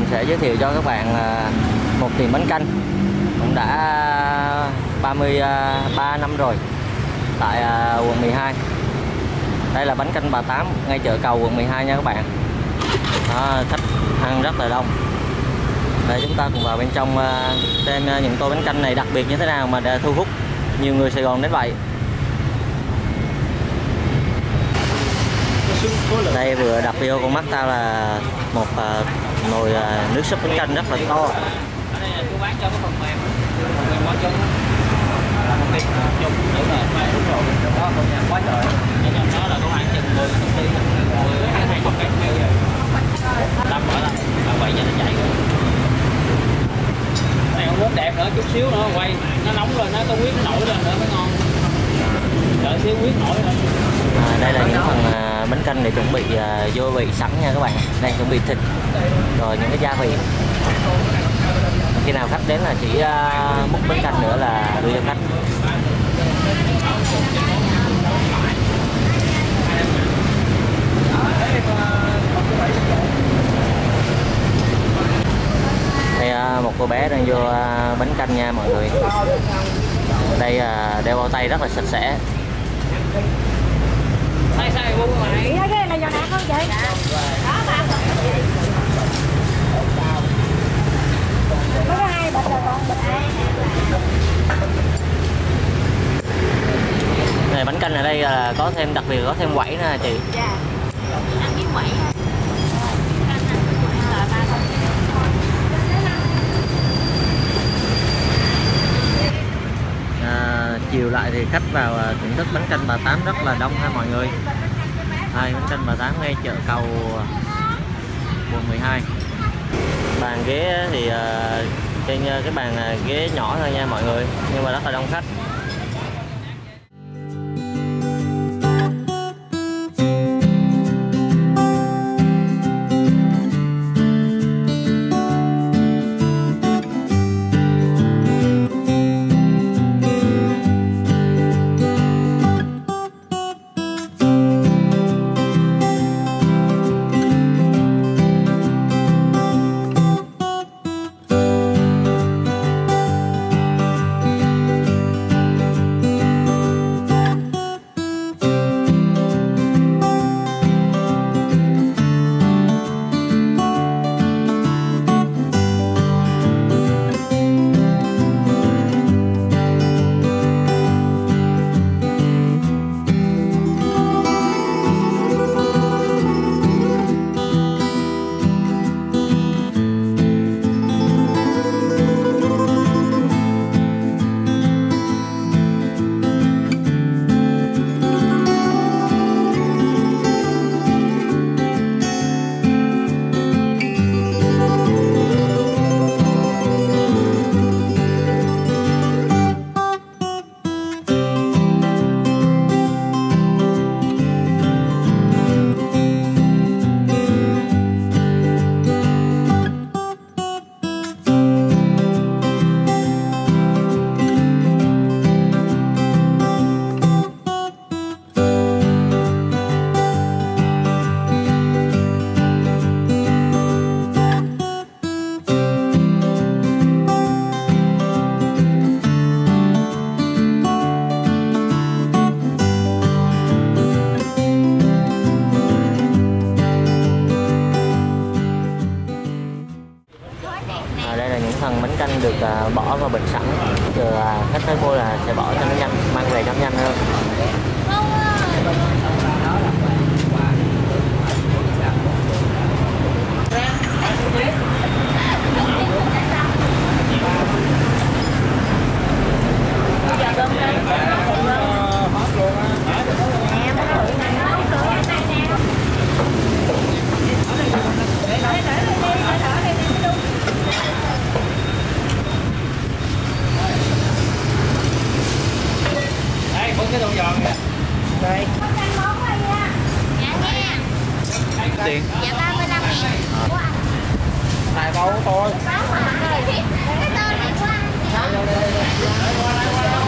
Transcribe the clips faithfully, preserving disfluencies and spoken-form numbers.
sẽ giới thiệu cho các bạn một tiệm bánh canh cũng đã ba mươi ba năm rồi tại quận mười hai. Đây là bánh canh Bà Tám ngay chợ Cầu quận mười hai nha các bạn. Đó, khách ăn rất là đông. Đây, chúng ta cùng vào bên trong xem những tô bánh canh này đặc biệt như thế nào mà đã thu hút nhiều người Sài Gòn đến vậy. Đây vừa đập vô con mắt tao là một uh, nồi uh, nước súp bánh canh rất là to. Này không đẹp nữa, chút xíu nữa quay nó nóng rồi, nó có huyết nó nổi lên nữa mới ngon. Đợi xíu huyết nổi lên. À, đây là những phần uh, bánh canh để chuẩn bị uh, vô vị sẵn nha các bạn. Đang chuẩn bị thịt rồi những cái gia vị. Khi nào khách đến là chỉ uh, múc bánh canh nữa là đưa cho khách. Đây uh, một cô bé đang vô uh, bánh canh nha mọi người. Đây uh, đeo bao tay rất là sạch sẽ. Sai sai bu mày. Cái này nhỏ nạc không vậy? Đó ba. Có hai bịch rồi còn bịch ai. Này bánh canh ở đây là có thêm đặc biệt có thêm quẩy nè chị. Dạ. Ăn miếng quẩy. À, chiều lại thì khách vào thưởng thức bánh canh Bà Tám rất là đông ha mọi người. Đây, bánh canh Bà Tám ngay chợ Cầu quận mười hai. Bàn ghế thì uh, trên cái bàn ghế nhỏ thôi nha mọi người, nhưng mà rất là đông khách. Được uh, bỏ vào bịch sẵn, rồi uh, khách tới mua là sẽ bỏ cho nó nhanh, mang về cho nó nhanh hơn. Cái đồ giòn kìa. Đây. Dạ nha. Tiền. Dạ ba mươi lăm ngàn. Này bao thôi. Cái tên này của anh.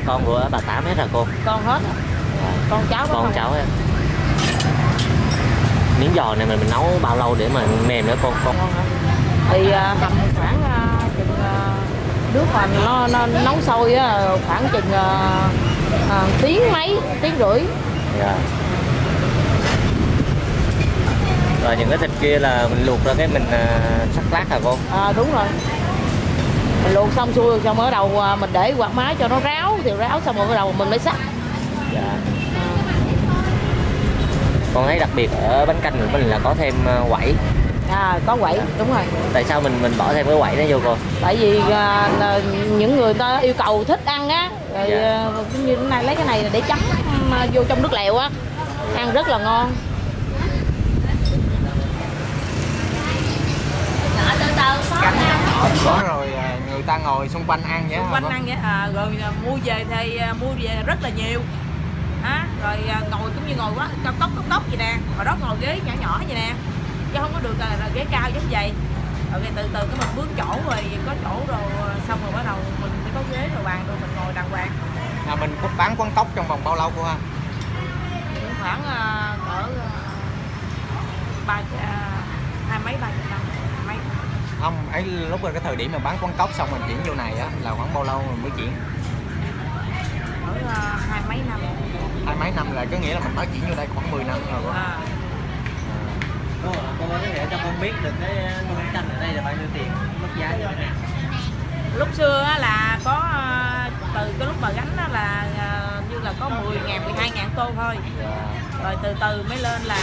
con của bà Tám hết hả cô? Con hết. Dạ. Con cháu Con không? cháu hết. Miếng giò này mình, mình nấu bao lâu để mà mềm nữa cô? Con Con hả? Thì à, hầm khoảng à, chừng à, nước mà nó, nó nấu sôi á, khoảng chừng à, à, tiếng mấy, tiếng rưỡi. dạ. Rồi những cái thịt kia là mình luộc ra cái mình à, sắc lát hả cô? À, đúng rồi. Mình luộc xong xuôi xong ở đầu à, mình để quạt máy cho nó ráo, thì ráo xong rồi ở đầu mình mới sắc. Dạ. Con thấy đặc biệt ở bánh canh của mình là có thêm quẩy. À, có quẩy, đúng rồi. Tại sao mình mình bỏ thêm cái quẩy đó vô cô? Tại vì à, là những người ta yêu cầu thích ăn á, rồi Dạ. à, như cái này lấy cái này để chấm à, vô trong nước lèo á, ăn rất là ngon. Có rồi người ta ngồi xung quanh ăn vậy. Xung quanh ăn vậy, à, rồi mua về thì mua về rất là nhiều. À, rồi ngồi cũng như ngồi quá cao tốc cao tốc vậy nè, hồi đó ngồi ghế nhỏ nhỏ vậy nè, chứ không có được là, là ghế cao giống vậy. Rồi từ từ cái mình bước chỗ rồi có chỗ rồi xong rồi bắt đầu mình mới có ghế rồi bàn rồi mình ngồi đàng hoàng. À, mình có bán quán cóc trong vòng bao lâu cô ha? Khoảng uh, cỡ uh, ba uh, hai mấy ba chục năm mấy. Không, ấy lúc rồi cái thời điểm mà bán quán cóc xong mình chuyển vô này á là khoảng bao lâu mình mới chuyển? Ở uh, hai mấy năm. Hai mấy năm là có nghĩa là mình mới chuyển vô đây khoảng mười năm rồi cô. À. Cô, cô có thể cho con biết được cái bánh canh ở đây là bao nhiêu tiền, mức giá như thế nào? Lúc xưa là có từ cái lúc mà gánh là như là có mười ngàn, mười hai ngàn tô thôi. Dạ. Rồi từ từ mới lên là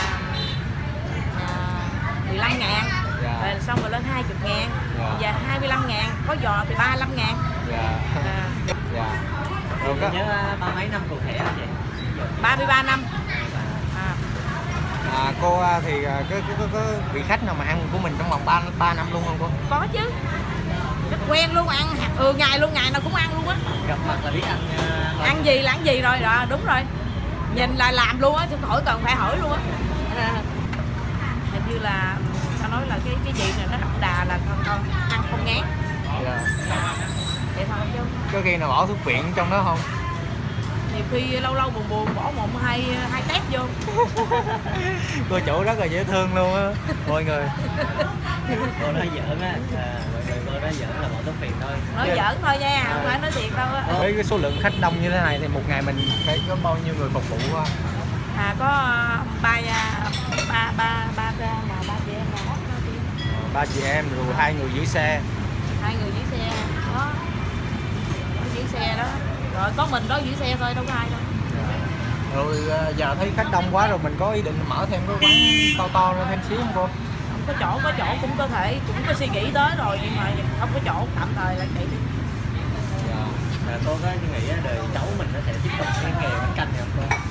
mười lăm ngàn. Dạ. Rồi xong rồi lên hai mươi ngàn. Dạ. Giờ hai mươi lăm ngàn, có giò thì ba mươi lăm ngàn. Dạ. À. Dạ. Rồi có... nhớ ba mấy năm cụ thể hả chị? ba mươi ba năm. À. À, cô thì có, có, có, có vị khách nào mà ăn của mình trong vòng ba năm luôn không cô? Có chứ. Rất quen luôn, ăn ừ, ngày luôn, ngày nào cũng ăn luôn á. Gặp mặt là biết ăn uh, ăn gì là ăn gì rồi, rồi đúng rồi. Nhìn là làm luôn á, chứ hỏi cần phải hỏi luôn á. À, hình như là tao nói là cái cái gì này nó đậm đà là con con ăn không ngán. Dạ. Vậy thôi chứ. Có khi nào bỏ thuốc viện trong đó không? Nhiều khi lâu lâu buồn buồn bỏ một hai hai tép vô. Cô chủ rất là dễ thương luôn á mọi người. cô nói giỡn á, à, mọi người cô nói giỡn là bỏ thuốc viện thôi. Nói giỡn thôi nha, không phải nói thiệt đâu á. Với cái số lượng khách đông như thế này thì một ngày mình phải có bao nhiêu người phục vụ á? À có ba ba ba ba mà ba chị em mà Ba chị em rồi hai người giữ xe. hai người giữ xe đó, có giữ xe đó, rồi có mình đó giữ xe thôi, đâu có ai đâu. Rồi giờ thấy khách đông quá rồi mình có ý định mở thêm cái quán to to lên thêm xíu không cô? Không có chỗ, có chỗ cũng có thể, cũng có suy nghĩ tới rồi nhưng mà không có chỗ, tạm thời là vậy đi. Dạ. À, cô có nghĩ đời cháu mình nó sẽ tiếp tục cái nghề bánh canh này không cô?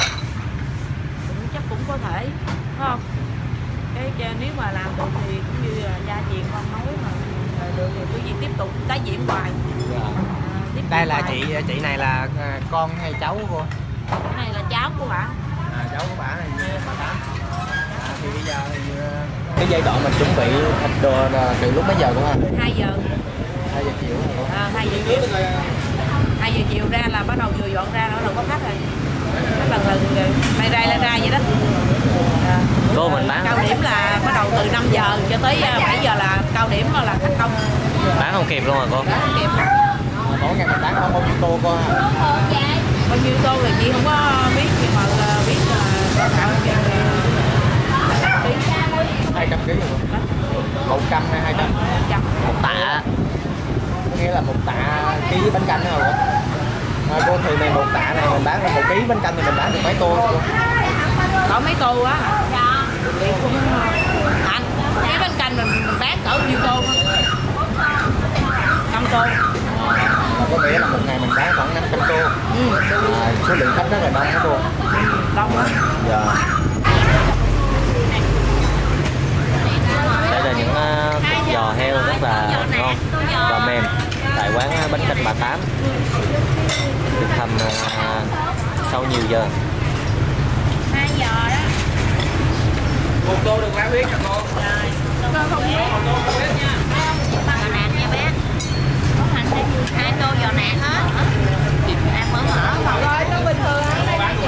Cũng chắc cũng có thể, phải không? Cái nếu mà làm được thì cũng như là gia truyền con nói mà được thì cứ gì tiếp tục tái diễn hoài. Dạ. À, tiếp Đây là hoài. chị chị này là con hay cháu của cô? Cái này là cháu của bà. À, cháu của bà này bà Tám. À, thì bây giờ thì cái giai đoạn mình chuẩn bị thịt đồ từ lúc mấy giờ cũng hả? hai giờ. hai giờ chiều hả cô? À, hai giờ chiều. hai giờ chiều ra là bắt đầu vừa dọn ra nó có khách rồi. Nó lần lần bay ra lên ra vậy đó. À, Cô mình bán cao điểm là bắt đầu từ năm giờ cho tới bảy giờ là cao điểm là thành công. bán không kịp luôn rồi cô? Bán không kịp. Mỗi ngày mình bán khoảng bao nhiêu tô cô hả? Bao nhiêu tô thì chị không có biết nhưng mà biết là có khoảng ký. hai trăm ký rồi cô? một trăm hay hai trăm? Trăm. Một tạ. Có nghĩa là một tạ ký bánh canh đó hả cô? À, cô thì này một tạ này mình bán một ký bánh canh thì mình bán được mấy tô cô? Có mấy tô á? Dạ. Thì cũng ăn cái bánh canh mình, mình bán cỡ nhiêu tô không? năm tô. À, có nghĩa là một ngày mình bán khoảng năm trăm tô. Ừ. À, số lượng khách rất là đông đó cô. Đông á. Dạ. Đây là những uh, giò heo rất là ngon và mềm tại quán bánh canh bà Tám, được hầm uh, sau nhiều giờ. hai giờ đó. Một tô được bán biết nha cô. Rồi, tô không biết. Tô không biết nha. Giò nạc nha bé. Có hành hai tô giò nạc hết. Chị ăn mỡ mỡ còn Rồi nó bình thường ăn đây hả chị?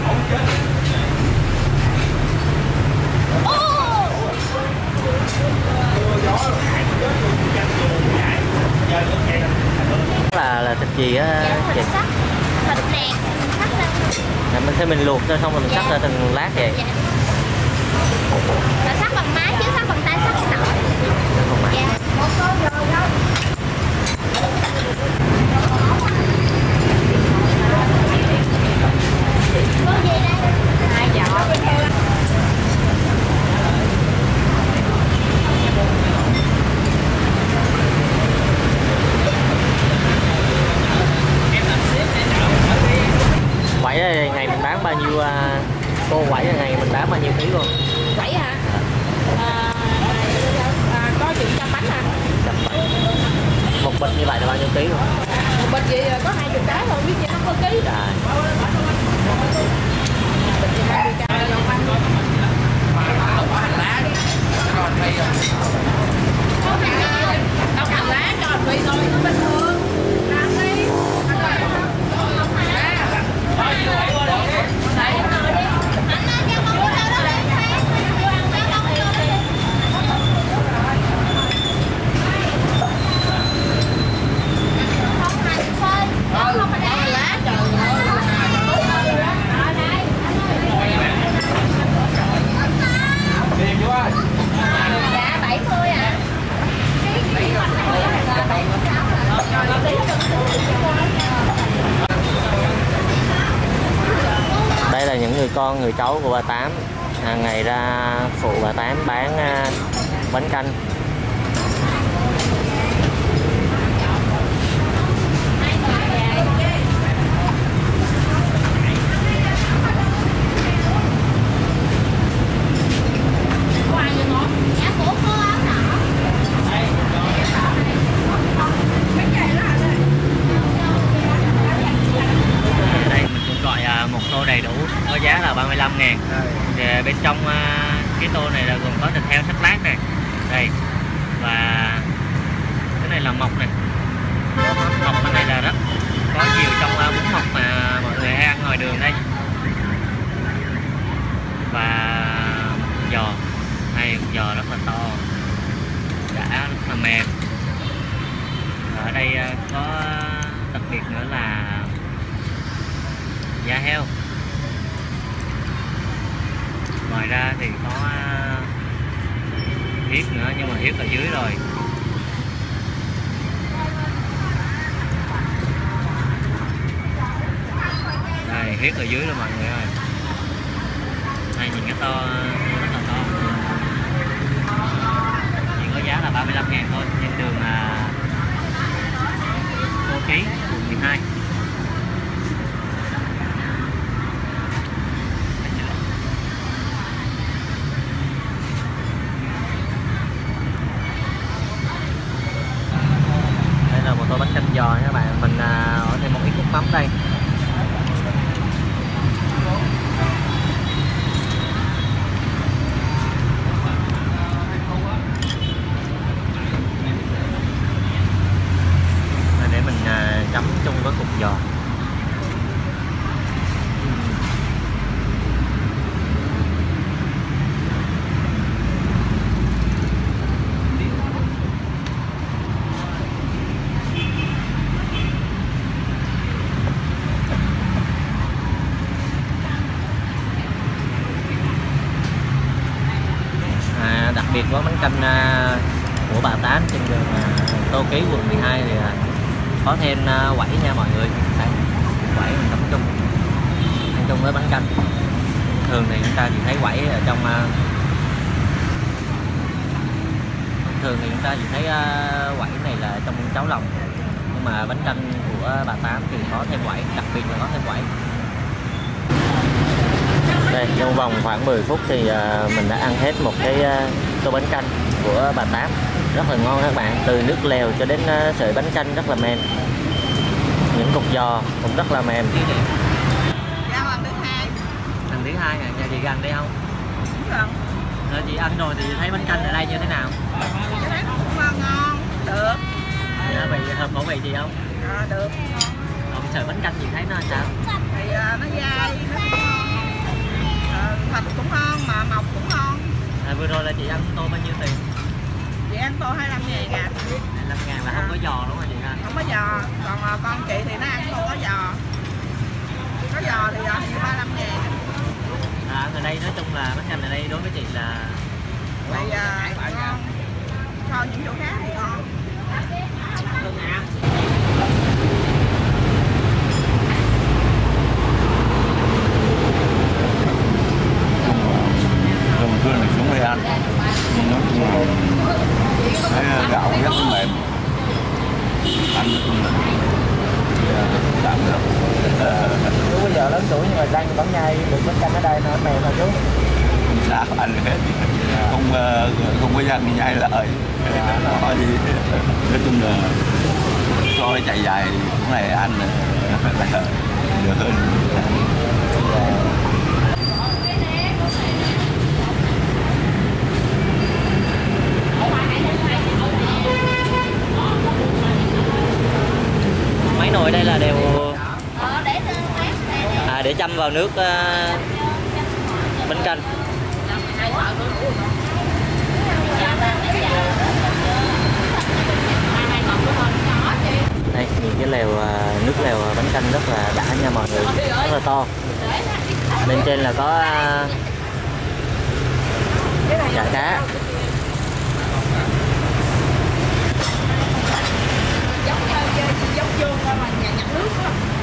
là là thịt gì á chị? thịt sắt, thịt nạc, sắt lên. Là mình thấy mình luộc cho xong rồi mình Dạ. cắt ra từng lát vậy. Dạ. Là sắt bằng máy chứ sắt bằng tay sắt nổi. Không mà. Dạ. Một tô rồi đâu. Có gì đây? Hai giỏ. Quẩy á, ngày mình bán bao nhiêu à, cô quẩy á, ngày mình bán bao nhiêu ký luôn? Quẩy hả? À, à, có chừng trăm bánh hả? Trăm bảy. Một bịch như vậy là bao nhiêu ký luôn? Một bịch vậy là có hai chục cái thôi, biết gì nó có ký. Trời. Bịch thì hai mươi cái. Đâu hành lá cho anh Phi thôi, nó bình thường. Làm đi. Dạ bảy mươi ạ. Đây là những người con người cháu của bà Tám, hàng ngày ra phụ bà Tám bán à, bánh canh. Dạ của cô áo đỏ. Đây mình cũng gọi à, một tô đầy đủ có giá là ba mươi lăm ngàn. Thì bên trong à, cái tô này là gồm có thịt heo sắc lát này, đây, và cái này là mọc này. Mọc cái này là rất có nhiều trong uh, bún mọc mà mọi người hay ăn ngoài đường đây, và giò, hay giò rất là to, đã rất là mềm. Và ở đây uh, có đặc biệt nữa là da heo. Ngoài ra thì có uh, huyết nữa, nhưng mà huyết ở dưới rồi. Đây, huyết ở dưới rồi mọi người ơi. Đây nhìn cái to, rất là to. Chỉ có giá là ba mươi lăm ngàn thôi, trên đường uh, Tô Ký, quận mười hai. Đây là một tô bánh canh giò nha các bạn. Mình uh, ở thêm một ít nước mắm đây. Để mình uh, chấm chung với cục giò. À, đặc biệt có bánh canh uh, của bà Tám trên đường uh, Tô Ký, quận mười hai thì uh, có thêm uh, quẩy nha mọi người. Đây, quẩy mình tập trung ăn chung với bánh canh. Thường thì chúng ta chỉ thấy quẩy ở trong uh, thường thì chúng ta chỉ thấy uh, quẩy này là trong cháo lòng, nhưng mà bánh canh của bà Tám thì có thêm quẩy, đặc biệt là có thêm quẩy. Đây, trong vòng khoảng mười phút thì uh, mình đã ăn hết một cái uh, tô bánh canh của bà Tám, rất là ngon các bạn. Từ nước lèo cho đến uh, sợi bánh canh rất là mềm, những cục giò cũng rất là mềm. Dạ lần thứ hai. Lần thứ hai à? Nhà chị gần đây không? Đúng rồi. Rồi chị ăn rồi thì thấy bánh canh ở đây như thế nào? Chị thấy cũng ngon, ngon, được. Dạ, vị hợp khẩu vị chị không? À, được, ngon. Không sợi bánh canh gì thấy nó sao? Thì à, nó dai, nó cũng ngon. À, thịt cũng ngon mà mọc cũng ngon. À, vừa rồi là chị ăn tô bao nhiêu tiền? Chị ăn tô hai mươi lăm ngàn à. hai mươi lăm ngàn là không có giò đúng không chị ha? Không có giò, còn à, con chị thì nó ăn tô có giò. Có giò thì giò thì ba mươi lăm ngàn. À, ở đây nói chung là bánh canh ở đây đối với chị là Vậy à, ngon. So những chỗ khác thì ngon. thường xuyên thì xuống đây ăn, nhưng nói chung là cái gạo rất là mềm, ăn rất là tạm được. Chú bây giờ lớn tuổi nhưng mà đang vẫn nhai được bánh canh ở đây nó mềm mà chú. Sao ăn hết, không không có dân nhai lợi, nói gì nói chung là cho chạy dài cũng này ăn là được hơn. mấy nồi đây là đều Ờ, để à, để châm vào nước uh, bánh canh. Đây nhìn cái lèo uh, nước lèo bánh canh rất là đã nha mọi người, rất là to. Bên trên là có uh, chả cá. Giống vô mà nhà nhặt nước đó.